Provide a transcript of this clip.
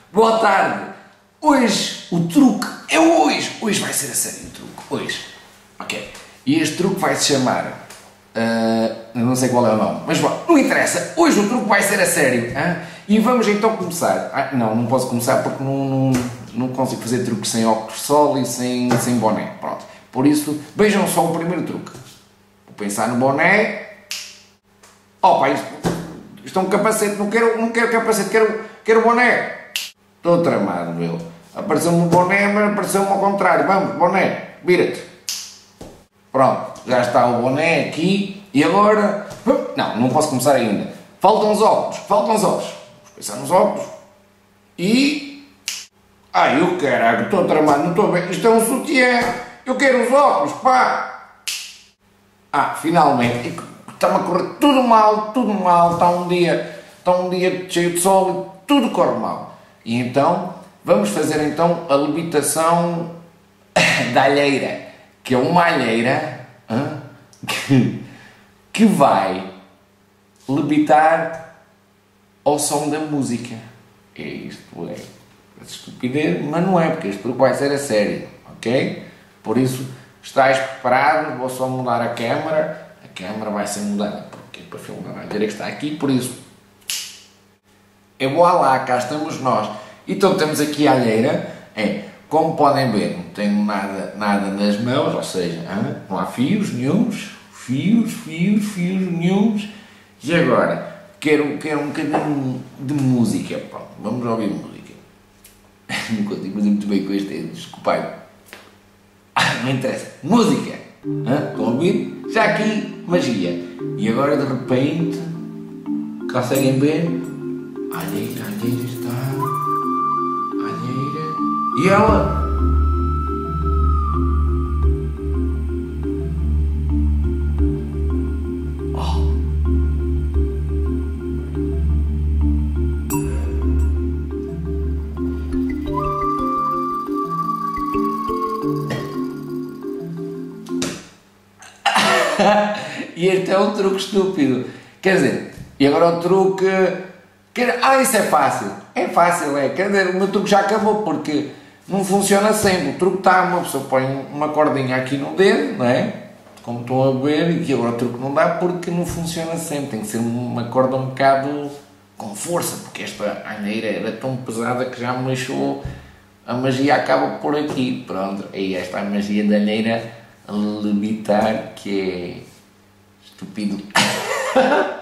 Boa tarde. Hoje o truque é hoje. Hoje vai ser a sério o truque. Hoje. Ok. E este truque vai se chamar... não sei qual é o nome, mas bom, não interessa. Hoje o truque vai ser a sério. Hein? E vamos então começar. Não posso começar porque não consigo fazer truques sem óculos de sol e sem boné. Pronto. Por isso, vejam só o primeiro truque. Vou pensar no boné. Opa, isto é um capacete. Não quero capacete, quero boné. Estou tramado, meu. Apareceu-me um boné, mas apareceu-me ao contrário. Vamos, boné, vira-te. Pronto, já está o boné aqui. E agora... Não posso começar ainda. Faltam os óculos. Vou pensar nos óculos. E... Ai, eu caralho, estou tramado, não estou bem. Isto é um sutiã. Eu quero os óculos, pá. Finalmente. Está-me a correr tudo mal. Está um dia cheio de sol e tudo corre mal. E então, vamos fazer então a levitação da alheira. Que é uma alheira que vai levitar ao som da música. Isto é estupidez, mas não é, porque este truque vai ser a sério, ok? Por isso, estás preparado? Vou só mudar a câmera vai ser mudada, porque para filmar a alheira que está aqui, por isso, lá, cá estamos nós. Então temos aqui a alheira, como podem ver, não tenho nada nas mãos, ou seja, não há fios nenhuns, nenhuns. E agora, quero um bocadinho de música, pronto, vamos ouvir música. Não consigo fazer muito bem com este, desculpai. Não interessa, música, estão a ouvir? Já aqui, magia. E agora de repente, conseguem ver? A alheira está... E ela? E este é um truque estúpido. Quer dizer, e agora o truque... isso é fácil. É fácil, Quer dizer, o meu truque já acabou porque não funciona sempre. O truque está, uma pessoa põe uma cordinha aqui no dedo, não é? Como estão a ver, e agora o truque não dá porque não funciona sempre. Tem que ser uma corda um bocado com força, porque esta alheira era tão pesada que já me deixou... A magia acaba por aqui, pronto. E esta é a magia da alheira levitar, que é estúpido.